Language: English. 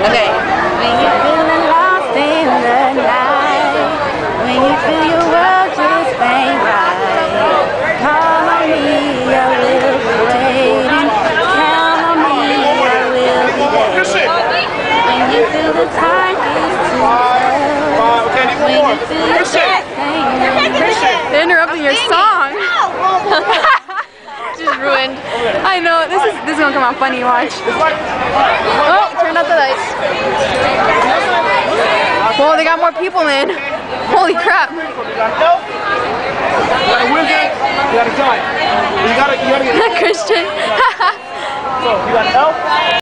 Okay. When you're feeling lost in the night, when you feel your world just ain't right, call on me, I will be waiting. Count on me, I will be there. When you feel the time is too slow, when you feel your best ain't right. They're interrupting your song. Just ruined. I know, this is gonna come out funny, watch. Oh, turn out the lights. Whoa, they got more people in. Holy crap. You gotta die. You gotta get Christian. so you gotta help.